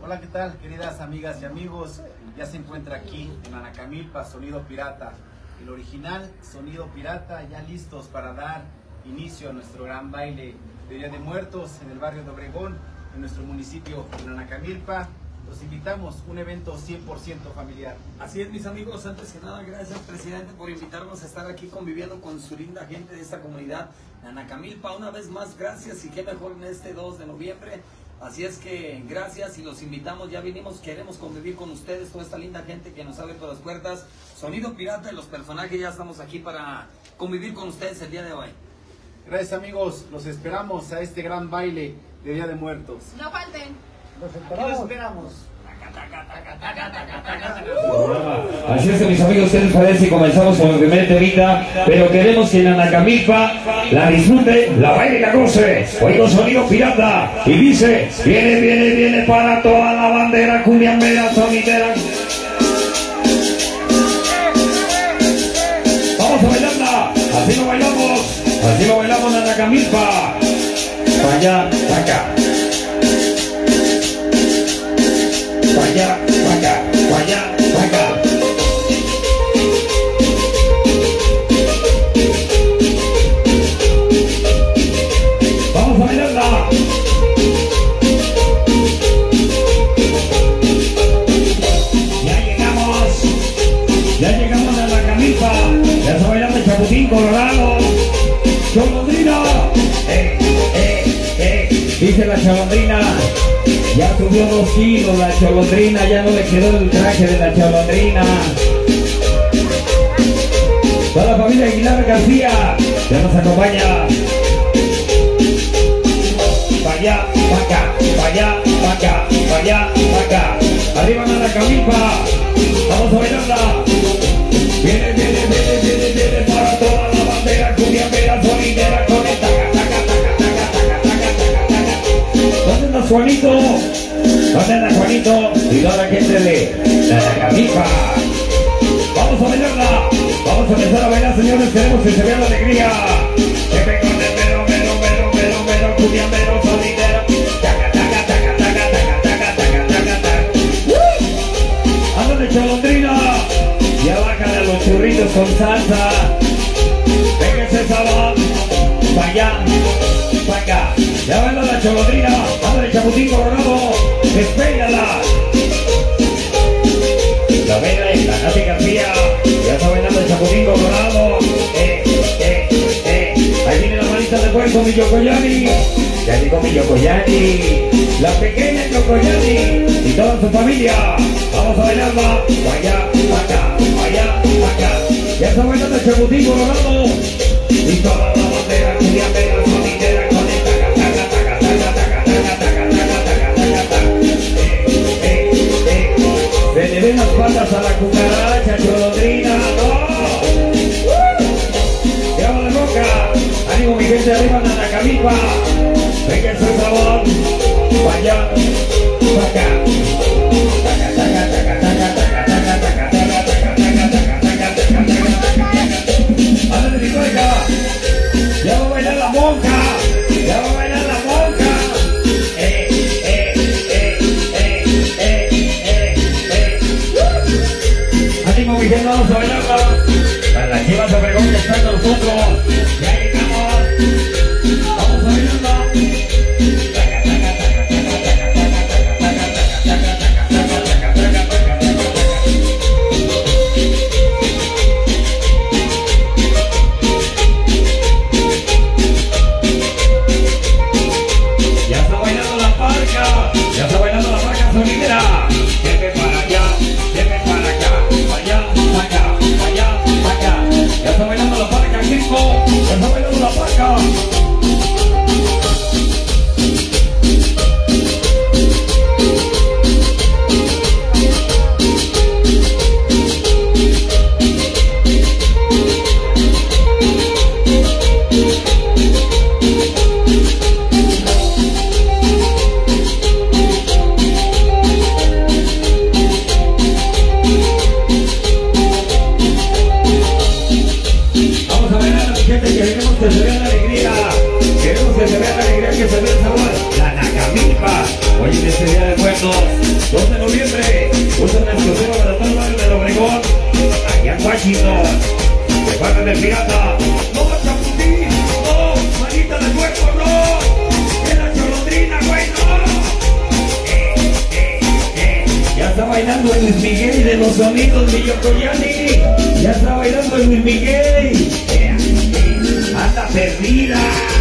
Hola, ¿qué tal, queridas amigas y amigos? Ya se encuentra aquí en Anacamilpa, Sonido Pirata, el original Sonido Pirata, ya listos para dar inicio a nuestro gran baile de Día de Muertos en el barrio de Obregón, en nuestro municipio de Anacamilpa. Los invitamos, un evento 100% familiar. Así es, mis amigos, antes que nada, gracias, presidente, por invitarnos a estar aquí conviviendo con su linda gente de esta comunidad de Anacamilpa. Una vez más, gracias, y qué mejor en este 2 de noviembre. Así es que gracias y los invitamos, ya vinimos, queremos convivir con ustedes, toda esta linda gente que nos abre por las puertas. Sonido Pirata y los personajes, ya estamos aquí para convivir con ustedes el día de hoy. Gracias, amigos, los esperamos a este gran baile de Día de Muertos. No falten. Los esperamos. Así es que, mis amigos, ¿qué les parece si comenzamos con el primer temita? Pero queremos que en Anacamilpa la disfrute, la baile y la goce. Hoy con Sonido Pirata. Y dice, viene para toda la bandera cumbiambera, sonidera. Vamos a bailarla, así lo bailamos en Anacamilpa. Pa' allá, pa' acá. Pa' allá, pa' acá, pa' allá, pa' acá. Vamos a bailarla. Ya llegamos a Anacamilpa. Ya se bailando el Chaputín Colorado. Cholondrina, dice la Cholondrina. Ya subió 2 kilos la Cholondrina, ya no le quedó el traje de la Cholondrina. Toda la familia Aguilar García ya nos acompaña. Pa' allá, pa' acá, pa' allá, pa' acá, pa' allá, pa' acá. Arriba en Anacamilpa, vamos a bailarla. Viene para toda la bandera, cumbiambera, sonidera, con el taca, taca, taca, taca, taca, taca, taca, taca. ¿Dónde está Juanito? ¿Dónde está Juanito? Y toda la gente de Anacamilpa. Vamos a bailarla. Vamos a empezar a bailar, señores. Queremos que se vea la alegría. Que venga de mero, cumbiambero, sonidera. Taca, taca, taca, taca, taca, taca, taca, taca, taca. Ándale, Cholondrina. Ya bájale a los churritos con salsa. Venga ese sabor. Pa' allá, pa' acá. Ya baila la Cholondrina. Ándale, Chaputín Colorado. Despégala. La Vela y la Nati García. Ya está bailando el Chaputín Colorado. Ahí viene la manita de puerco, mi Yocoyani. Ya digo mi Yocoyani. La pequeña Yocoyani y toda su familia. Vamos a bailarla. Pa' allá, pa' acá, pa' allá, pa' acá. Ya está bailando el Chaputín Colorado. Y toda la bandera, cumbiambera, sonidera, con el taca, taca, taca, taca, taca, taca, taca, taca, taca, taca. Se le ven las patas a la cucaracha, Cholondrina, ¡no! ¡Llama de boca! ¡Ánimo, mi gente, arriba en Anacamilpa! ¡Venga ese sabor! ¡Pa' allá! ¡Pa' acá! ¡Taca, taca, taca, taca, taca, taca, taca, taca, taca, taca, taca, taca, taca! ¡Ándale, mi cueca! ¡Ya va a bailar la monja! ¡Ya va a bailar la monja! ¡Ánimo, mi gente, vamos a bailarla! Para las Chivas de Obregón que están con nosotros. ¡Ya llegamos! ¡Vamos a bailarla! Ya está bailando la parca. Ya está bailando la parca sonidera. Lleve para allá, lleve para acá, para allá, para acá, para allá, para acá. Ya está bailando la parca, Kirko. Ya está bailando la parca. bonito. De parte del pirata. No, Chaputín, no, manita de cuerpo, no. Que la cholondrina, güey, no. Ya está bailando el Luis Miguel de los sonidos, mi Yocoyani. Ya está bailando el Luis Miguel. Anda perdida.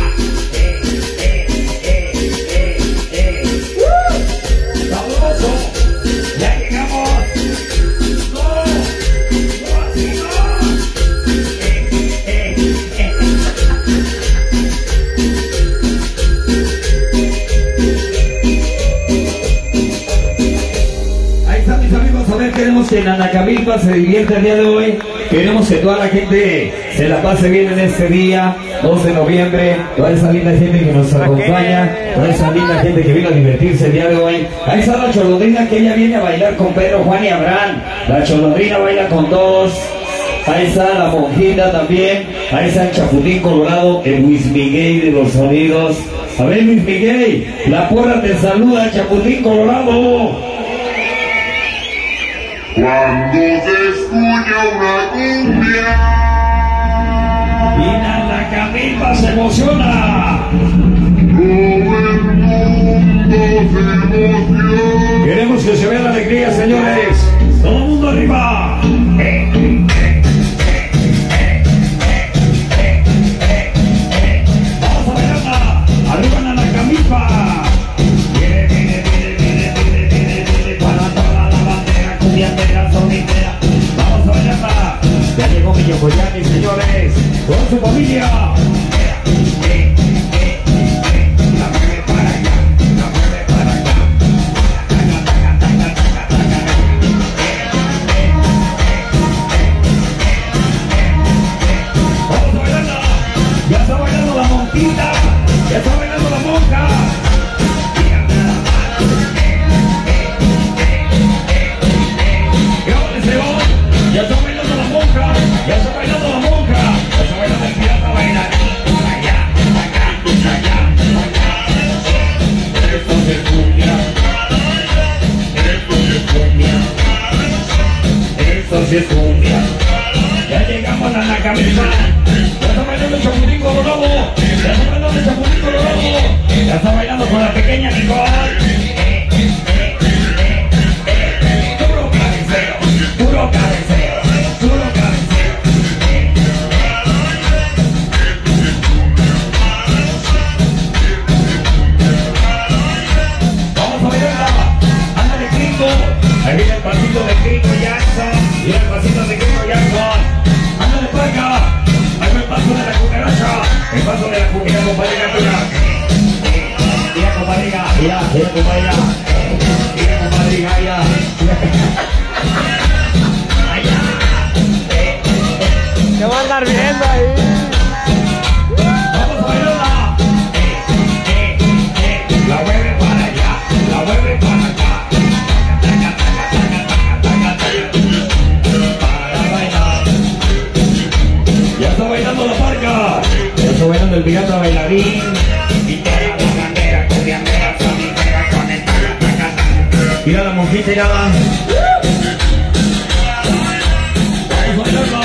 Sabroso. Ya llegamos. No, no así no. Ahí están mis amigos, a ver, queremos que Nanacamilpa se divierta el día de hoy. Queremos que toda la gente se la pase bien en este día, 2 de noviembre. Toda esa linda gente que nos acompaña, toda esa linda gente que vino a divertirse el día de hoy. Ahí está la cholondrina, que ella viene a bailar con Pedro, Juan y Abraham. La cholondrina baila con todos. Ahí está la monjita también. Ahí está el Chaputín Colorado, el Luis Miguel de los sonidos. A ver, Luis Miguel, la porra te saluda, Chaputín Colorado. Cuando se escucha una cumbia Y Nanacamilpa se emociona. todo el mundo se emociona. Queremos que se vea la alegría, señores. Todo el mundo arriba. Vamos a bailarla. Arriba Nanacamilpa. Viene, viene, viene, viene, viene, viene, viene para toda la bandera cumbiambera, sonidera. Vamos a bailarla. Ya llegó mi Yocoyani, señores, con su familia. La mueve para allá, la mueve para acá. Vamos a bailarla. Ya está bailando la monjita. Ya está bailando la monja. Ya está bailando la monja, ya está bailando la monja, ya está bailando el pirata bailar. Allá, acá, allá, acá. Esto es cumbia. Esto es cumbia. Esto es cumbia. Ya llegamos a Nanacamilpa. Ya está bailando el Chaputín Colorado. Ya está bailando el Chaputín Colorado. Ya está bailando con la pequeña Nicole. Puro cabeceo, puro cabeceo, puro cabeceo. Vamos a bailarla. Ándale, Gringo. Ahí viene el pasito de Gringo Jackson. Viene el pasito de Gringo Jackson. Ándale para acá. Ahí va el paso de la cucaracha. El paso de la cucaracha, compadre Gatura. Mira, compadre, mira, mira, compadre. Mira, compadre, allá. Te voy a andar viendo ahí. Vamos a bailarla. La mueve para allá, la mueve para acá. Para bailar. Ya está bailando la parca. Ya está bailando el pirata bailarín. Y toda la bandera, cumbiambera, sonidera, conectada. Mira la monjita y nada. Vamos a bailarla.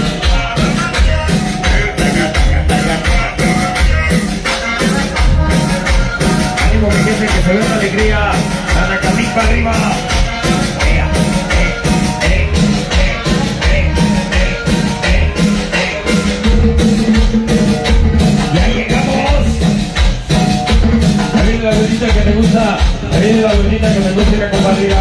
Ánimo, mi gente, que se vea la alegría. Nanacamilpa arriba. Ya llegamos. Ahí viene la abuelita que me gusta. Ahí viene la abuelita que me gusta ir a compartir.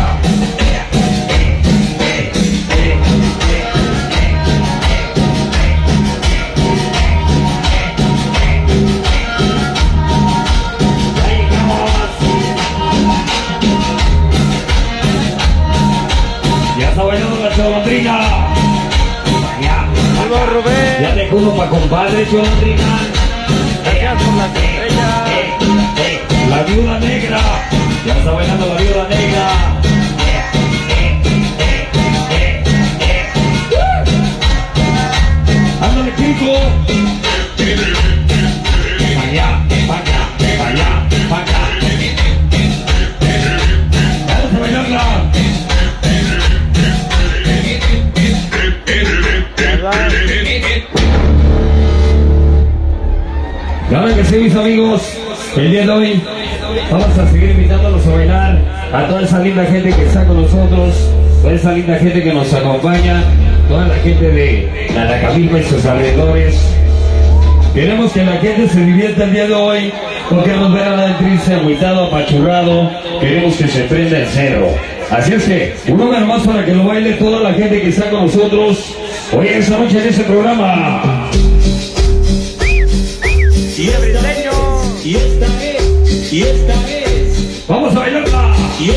Ya está bailando la cholondrina. Saludos, Rubén. Ya dejó uno para compadre, cholondrina. Gracias por las estrellas. La viuda negra. Ya está bailando la viuda negra. Ándale, Kiko. Pa' allá, pa' acá, pa' allá, pa' acá. Vamos a bailarla. que sí, mis amigos, el día de hoy vamos a seguir invitándolos a bailar a toda esa linda gente que está con nosotros, toda esa linda gente que nos acompaña, toda la gente de Nanacamilpa y sus alrededores. Queremos que la gente se divierta el día de hoy, no queremos ver a nadie triste, agüitado, apachurrado, queremos que se prenda en cero. Así es que, un número más para que lo baile toda la gente que está con nosotros hoy esta noche en este programa. Y esta es, vamos a bailarla.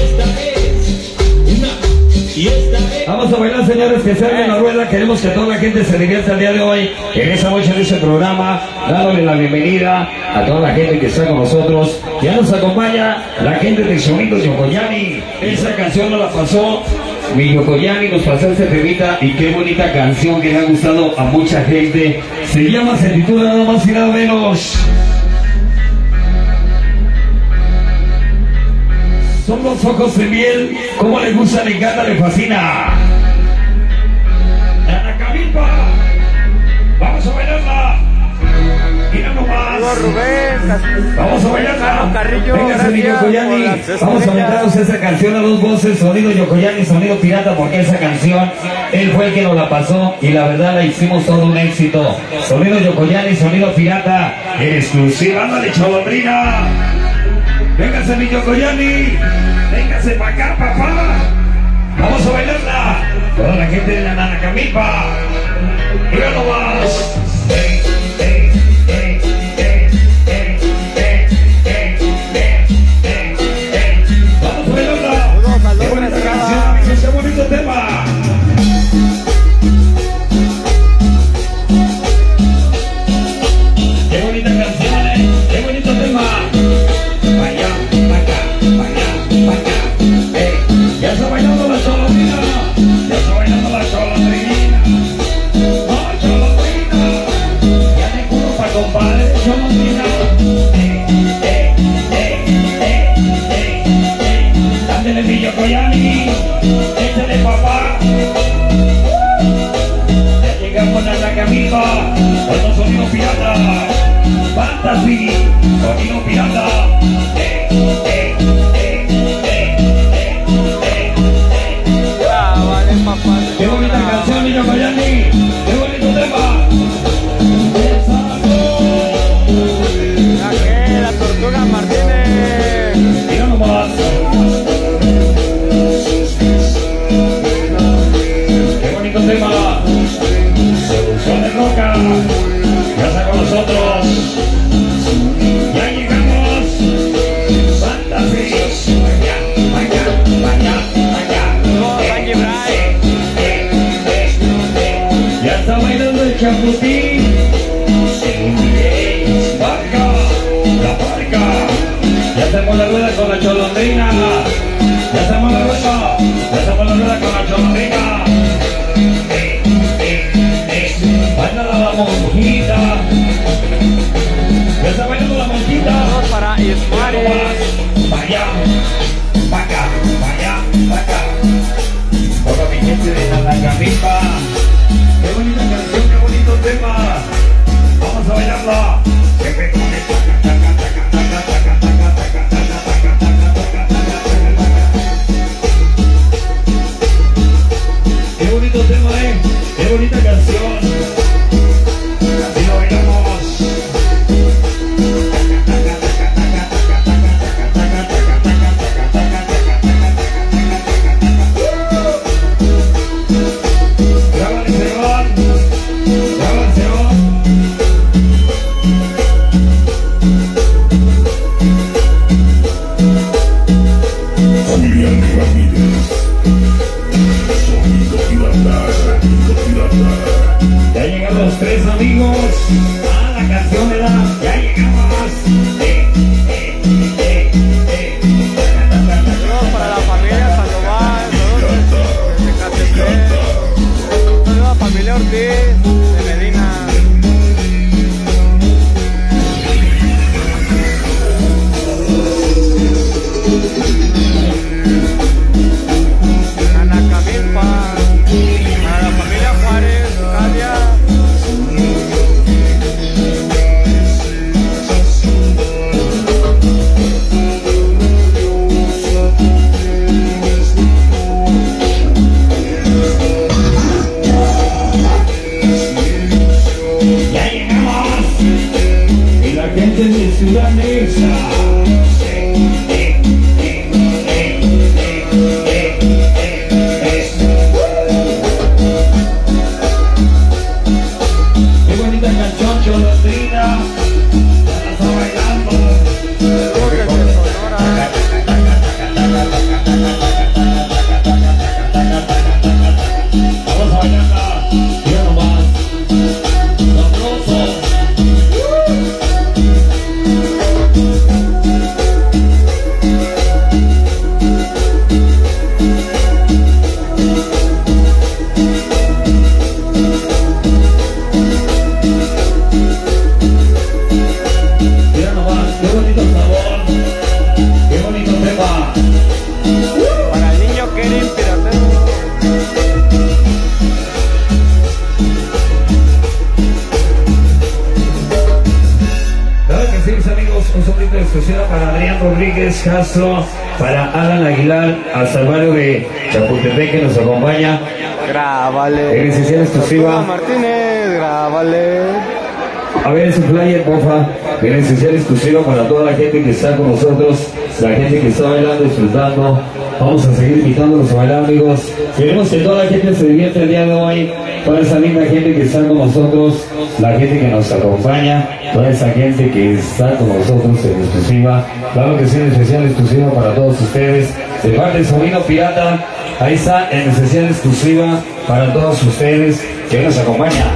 Vamos a bailar, señores, que se hagan la rueda. Queremos que toda la gente se divierta el día de hoy en esta noche en este programa, dándole la bienvenida a toda la gente que está con nosotros. Ya nos acompaña la gente de Sonido Yokoyani. Esa canción nos la pasó mi Yokoyani, nos pasó esta temita, y qué bonita canción que le ha gustado a mucha gente. Se titula nada más y nada menos. Son los ojos de miel, como le gusta, le encanta, le fascina. Nanacamilpa, vamos a bailarla. Mira nomás. Vamos a bailarla. Véngase, mi Yokoyani. Vamos a meternos esa canción a dos voces, Sonido Yokoyani, Sonido Pirata, porque esa canción, él fue el que nos la pasó y la verdad la hicimos todo un éxito. Sonido Yokoyani, Sonido Pirata, en exclusiva. Ándale, cholondrina. Véngase, mi Yokoyani, véngase para acá, papá. Vamos a bailarla. Toda la gente de la Nanacamilpa. Mira nomás. Vamos a bailarla. Qué bonita canción, amigos, qué bonito tema. Qué bonita canción, qué bonito tema. Ya está bailando la cholondrina, ya está bailando la cholondrina. ¡Oh, cholondrina! Ya te juro pa' compadre, cholondrina. Dándole mi Yokoyani, échale papá. Ya llegamos a Nanacamilpa, otro Sonido Pirata. Fantasy, Sonido Pirata. Qué bonita canción, mi Yokoyani, qué bonito tema. La Tortuga Martínez. Mira nomás. Qué bonito tema. Seducción de Roca. Ya está con nosotros. Ya llegamos. Fantasy. Vaya. Ya está bailando el chaputín. Barca, la barca. Ya estamos la rueda con la cholondrina. Ya estamos la rueda. Ya estamos la rueda con la cholondrina. Baila la monjita. Ya está bailando la monjita. Vamos para Ismael. Vaya, vaca. Toda mi gente de Nanacamilpa. Qué bonita canción, qué bonito tema. Vamos a bailarla. Qué bonito tema, qué bonita canción. Así lo bailamos. Ya llegan los tres amigos a la canción de la... Ya llegamos. Saludos para la familia Sandoval, saludos de Catepec, saludos a la familia Ortiz de Medina. Nanacamilpa, a la familia Juárez, Cadia. Alex Castro, para Alan Aguilar, hasta el barrio de Chapultepec que nos acompaña. Grábale. En especial exclusiva. Martínez, grábale. A ver ese flyer, porfa. En especial exclusiva para toda la gente que está con nosotros, la gente que está bailando, disfrutando. Vamos a seguir invitándolos a bailar, amigos. Queremos que toda la gente se divierta el día de hoy. Toda esa linda gente que está con nosotros, la gente que nos acompaña, toda esa gente que está con nosotros en exclusiva. Claro que sí, en especial exclusiva para todos ustedes. De parte de Sonido Pirata, ahí está en especial exclusiva para todos ustedes que nos acompañan.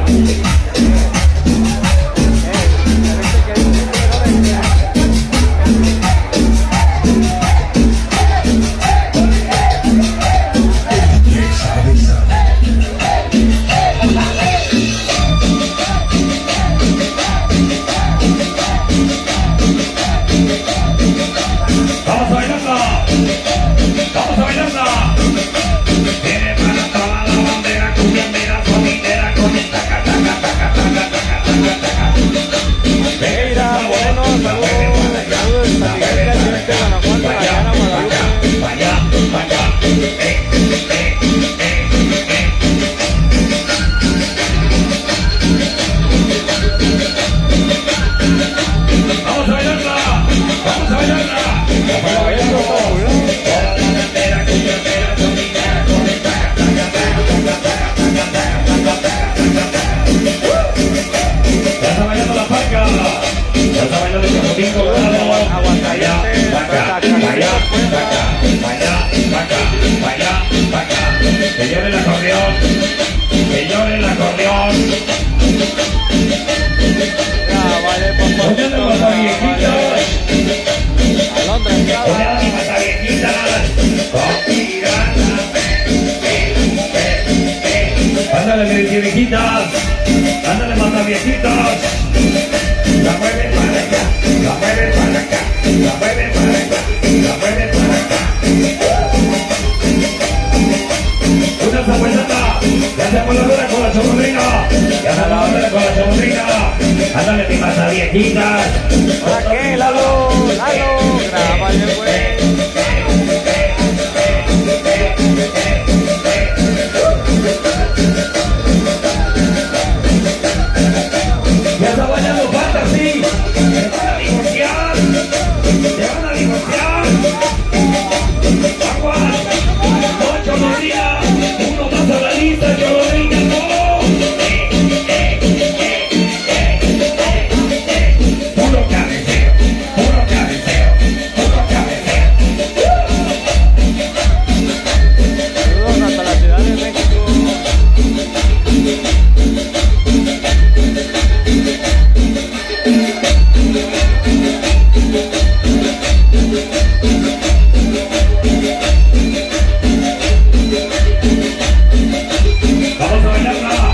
Ándale, viejitas, ándale, mata viejitas. La mueve para acá, la mueve para acá, la mueve para acá, la mueve para acá. Una zapallata, ya se voladora con la chomodrina, ya se voladora con la chomodrina. Ándale, mi mata viejitas. ¿Para qué, Lalo? Lalo, grábale, güey. Ya está bailando Fantasy. Se van a divorciar. Se van a divorciar. Aguas. No, Cholodrina. Uno más a la lista, Cholodrina. No. Puro cabeceo. Puro cabeceo. Puro cabeceo. Saludos hasta la Ciudad de México. Vamos a bailarla.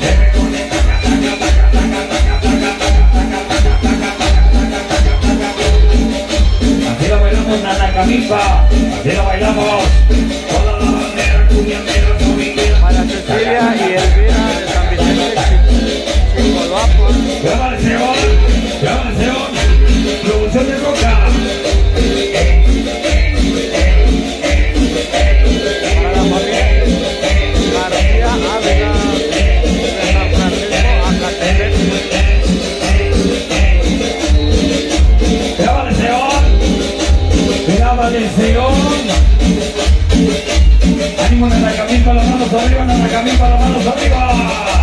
Así la bailamos, Nana Camilpa. Así la bailamos. Toda la bandera, cumbiambera, dominguera. Para Cecilia y Elvira de San Vicente, Chicolapa. Graba el Seón. Graba el Seón. Producción de Roca. Para la familia García Ávila de San Francisco, Acatepec. Graba el Seón. Graba el Seón. Ánimo, Nana Camilpa, las manos arriba, Nana Camilpa, las manos arriba.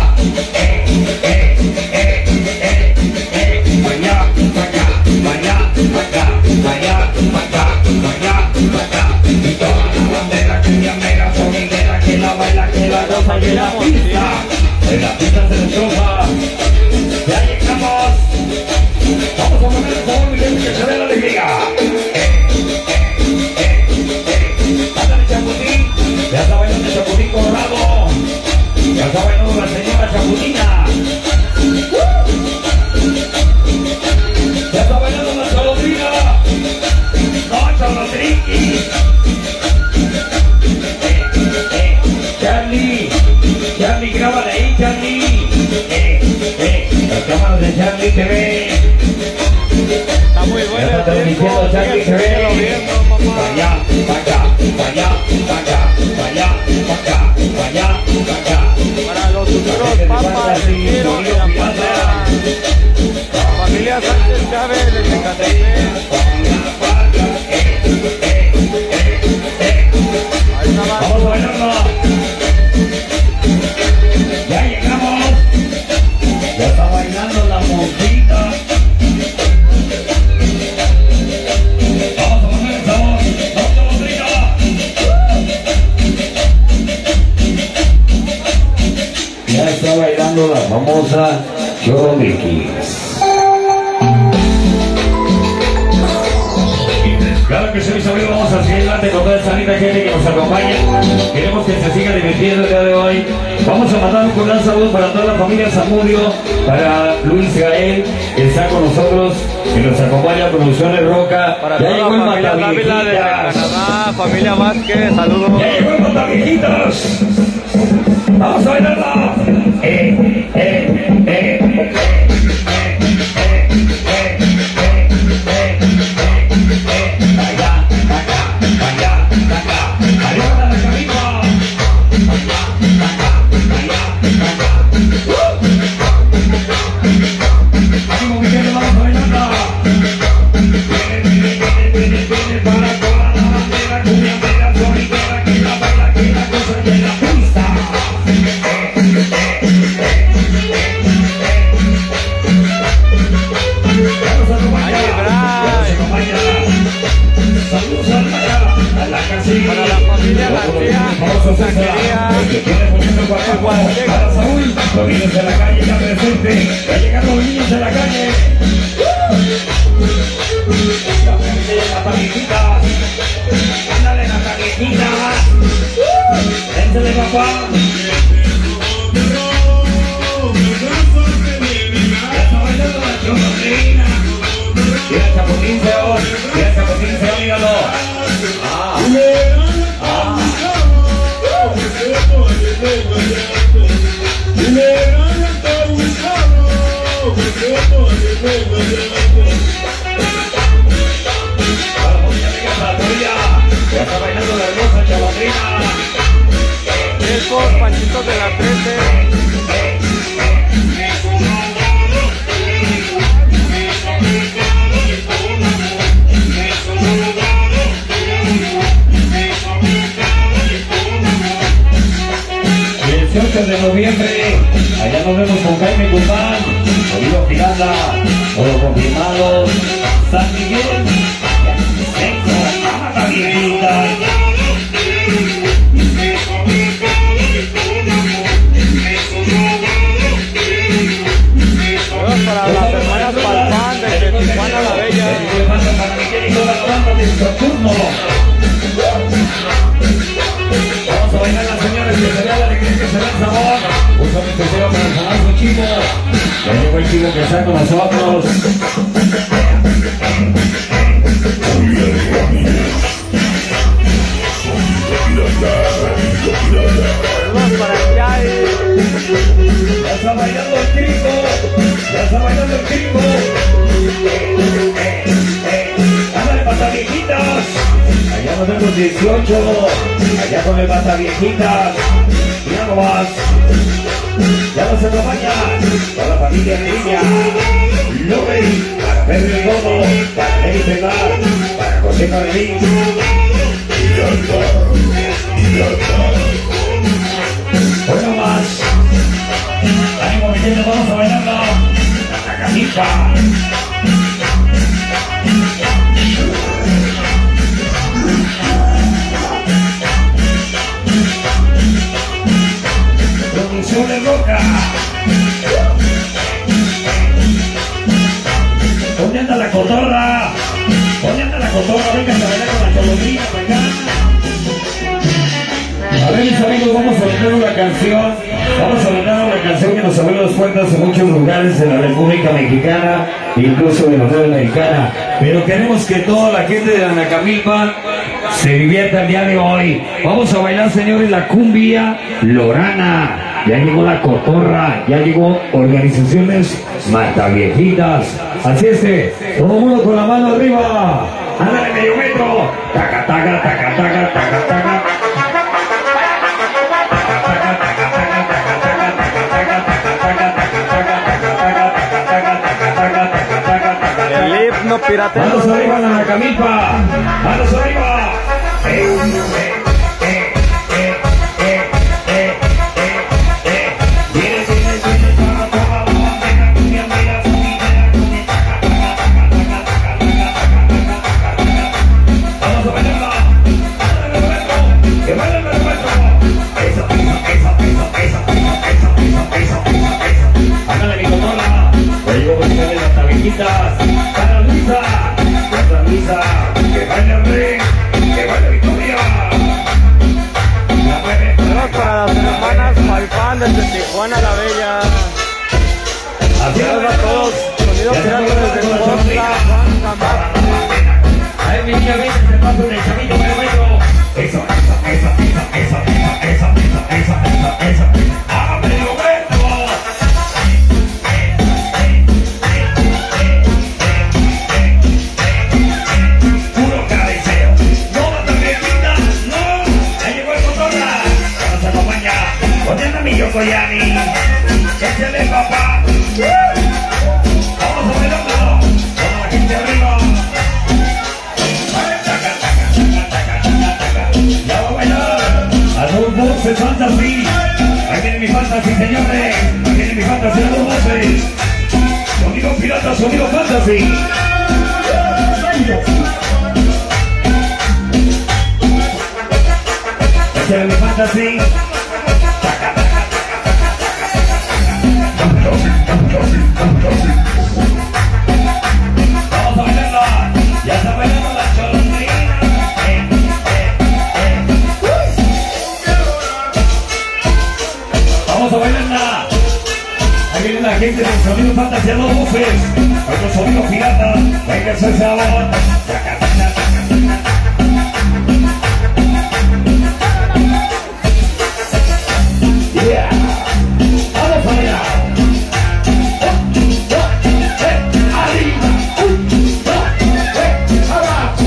Vaya, vaya, vaya, vaya, vaya, vaya, vaya, vaya. Y toda la bandera cumbiambera, sonidera, que la baila, que la goza, y en la pista se destroza. Ya llegamos. Vamos a poner el favor, mi gente, que se vea la alegría. Ándale, Chaputín. Ya está bailando el Chaputín Colorado. Ya está bailando la señora Chaputina. Ya está bailando la Cholodrina. No, Cholodriki. Charlie, Charlie, grábale ahí, Charlie. bailando la famosa Choromiki. Claro que sí, mis amigos, vamos a seguir adelante con toda esta linda gente que nos acompaña. Queremos que se siga divirtiendo el día de hoy. Vamos a mandar un cordial saludo para toda la familia Zamudio, para Luis Gael, que está con nosotros, que nos acompaña, Producciones Roca. Para ya toda llegó la el familia Dávila de Canadá, familia Vázquez, saludos. Ya llegó el Mataviejitas. Vamos a bailarla. Para la familia García, Zaquería, el Huasteca. Los niños de la calle ya presente, ya llegaron los niños de la calle. La viejita, ándale la viejita, échale papá. Ya está bailando la chorrina. Mira el Chapotín Seón, mira el Chapotín Seón, míralo. Ya está bailando la hermosa Chavatrina. Estos panchitos de la 13. El 18 de noviembre, allá nos vemos con Jaime Guzmán, Sonido Pirata, todo confirmado, San Miguel, Sexo, Amata Viejita. Saludos para las hermanas Palpán desde Tijuana la Bella. Para Miguel y toda la banda de Soturno. Vamos a bailar las señores, que se vea la alegría, que se vea el sabor. Un saludo especial para el famoso Chivo. Ya llegó el Chivo que está con nosotros. Saludos para el Yay. Ya está bailando el Cristo. Ya está bailando el Cristo. Ándale, Mataviejitas. Allá nos vemos 18. Allá con el Mataviejitas. Mira nomás. Ya nos acompaña toda la familia de Niña. Lobey, para Pedro y Godo, para Nelly Pegar, para José Carrilín. Bueno más. Ánimo, mi gente, vamos a bailarla. La Cacanica. Producciones Roca. ¿Dónde anda la cotorra? ¿Dónde anda la cotorra? Venga a bailar con la cholombrina para acá. A ver, mis amigos, vamos a bailar una canción. Vamos a bailar una canción que nos abrió las puertas en muchos lugares en la República Mexicana, incluso en la Unión Americana. Pero queremos que toda la gente de Anacamilpa se divierta el día de hoy. Vamos a bailar, señores, la cumbia lorana. Ya llegó la cotorra, ya llegó Organizaciones Mataviejitas. Así es que, todo el mundo con la mano arriba. Ándale, medio metro. Taca, taca, taca, taca, taca, taca. El himno piratero. Manos arriba, Anacamilpa. Manos arriba. Coyani. Échale, papá. Vamos a bailarlo. Toda la gente arriba. Ya va a bailar. A dos voces fantasy. Ahí viene mi fantasy, señores. Ahí viene mi fantasy a dos voces. Sonido pirata, sonido fantasy. Échale mi fantasy. Vamos a bailarla. Ya está bailando la cholondrina. Vamos a bailarla. Ahí viene la gente del sonido fantasía, dos voces. Otro sonido pirata. Venga ese sabor. Yeah. Vamos a bailar. Arriba. Abajo.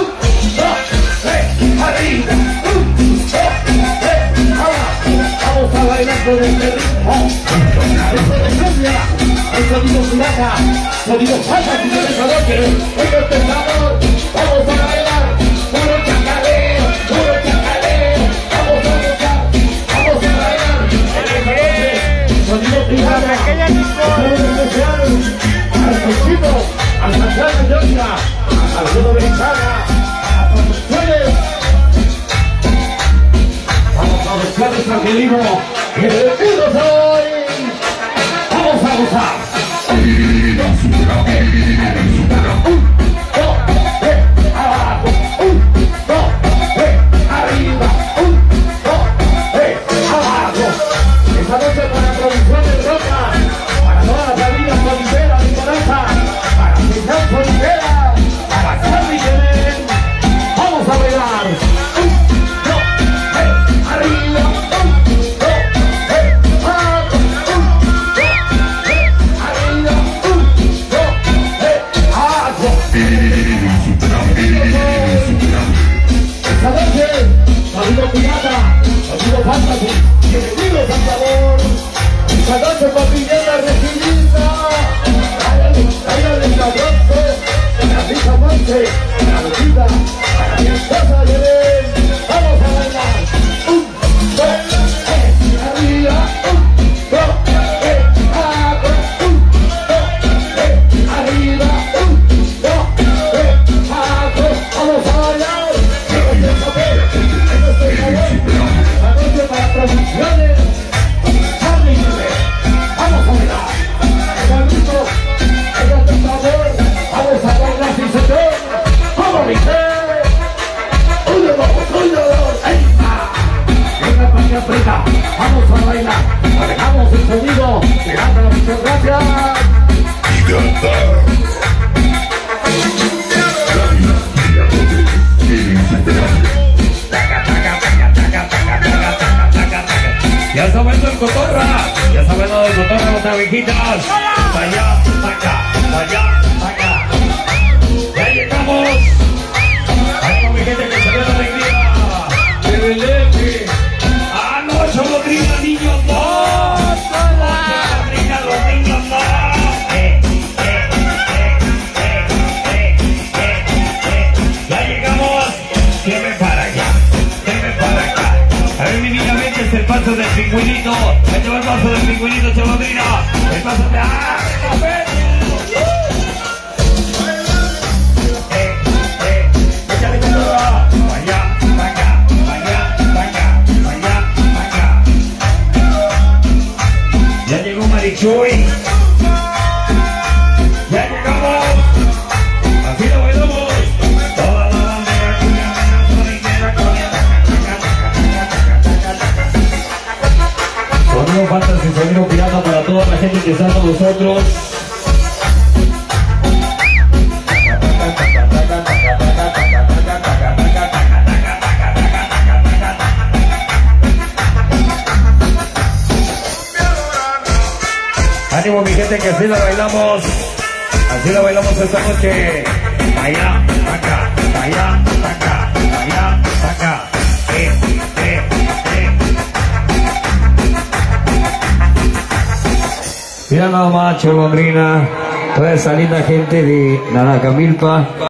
Arriba. Abajo. Vamos a bailar con este ritmo. El sonido pirata, sonido fantasy de esta noche. Hoy empezamos, vamos a bailar, puro chacaleo, puro chacaleo. Vamos a gozar, vamos a bailar en esta noche. Sonido pirata, sonido especial, al Pechito, al Santiago de Georgia, al Rudo Americana, a las producciones. Vamos a buscar nuestro equilibrio, que divertidos hoy. Vamos a gozar. Abajo, arriba, abajo. Esta noche para Producciones Roca, para toda la familia Solitera de Coraza, para Pichán Solitera, para Charlie Guerrero. Vamos a bailar. Arriba, esta noche, sonido pirata, sonido fantasy, bienvenidos al sabor. Esta noche con Piñera recibida, tráigale el sabroso, la rica monte, la bebida, para mi esposa Yeren. Vamos a bailar. 1, 2, 3, arriba. 1, 2, 3, abajo. 1, 2, 3, arriba. 1, 2, 3, abajo. Vamos a bailar. La noche para Producciones Charlie Guerrero. Vamos a bailar. Hermanito, pégate el sabor. Vamos a bailar sin señor. Como dice. 1, 2, 1, 2. Ahí está. Venga para que aprieta. Vamos a bailar. Manejamos el sonido. Pirata, muchas gracias. Ya está bailando el cotorra, ya está bailando el cotorra con las abejitas. Para allá, para acá, para allá, para acá. Ya llegamos. Ahí con mi gente que se ve la alegría. Rebelete. Ah, no, cholondrina, niños, no. Cholondrina, los niños, no. Ya llegamos. Siempre para allá, siempre para acá. A ver, mi niña, ven que es el paso del pingüinito. Ahí te va el paso del pingüinito, cholondrina. El paso de... ¡Ah! ¡A ver! Échale cotorra. Para allá, para acá, para allá, para acá, para allá, para acá. Ya llegó Marichuy. Ya llegamos. Así lo bailamos. Toda la bandera culiacana, solitera, sonido fantasy, sonido pirata para toda la gente que está con nosotros. Ánimo mi gente que así la bailamos. Así la bailamos esta noche. Allá, acá, allá, acá, allá, acá. Mira nada más, Cholondrina, toda esa linda gente de Nanacamilpa.